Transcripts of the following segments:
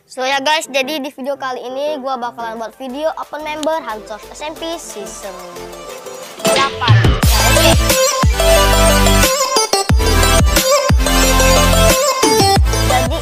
So ya guys, jadi di video kali ini gue bakalan buat video open member Hansos SMP season 8. Oke. Jadi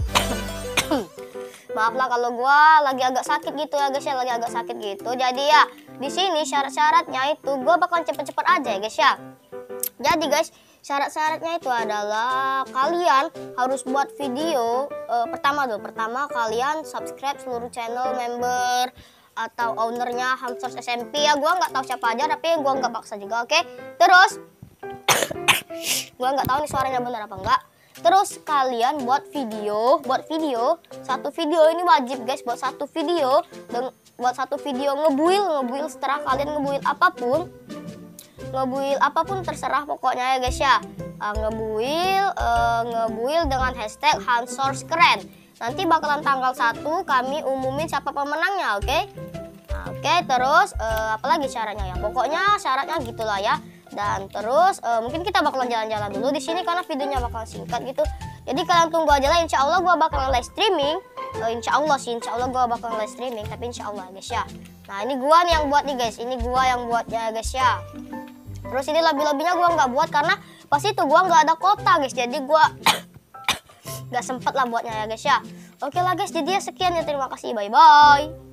maaf lah kalau gue lagi agak sakit gitu ya guys ya, lagi agak sakit gitu. Jadi ya di sini syarat-syaratnya itu gue bakalan cepet-cepet aja ya guys ya. Jadi guys, syarat-syaratnya itu adalah kalian harus buat video pertama kalian subscribe seluruh channel member atau ownernya Hansos SMP ya. Gua nggak tahu siapa aja, tapi gua nggak paksa juga, oke? Terus gua nggak tahu nih suaranya benar apa enggak. Terus kalian buat video satu video ini wajib guys, buat satu video ngebuild setelah kalian ngebuild apapun terserah pokoknya ya guys ya. Ngebuild dengan hashtag Hansos keren. Nanti bakalan tanggal 1 kami umumin siapa pemenangnya, oke? Nah, oke, terus apalagi syaratnya ya? Pokoknya syaratnya gitulah ya. Dan terus mungkin kita bakalan jalan-jalan dulu di sini karena videonya bakalan singkat gitu. Jadi kalian tunggu aja lah, insya Allah gue bakalan live streaming. Insya Allah gue bakalan live streaming, tapi insya Allah guys ya. Nah ini gue nih yang buat nih guys, ini gue yang buatnya guys ya. Terus ini lobby-lobbynya gue nggak buat karena pas itu gue nggak ada kota guys, jadi gue nggak sempet lah buatnya ya guys ya. Oke lah guys, jadi ya sekian ya, terima kasih, bye bye.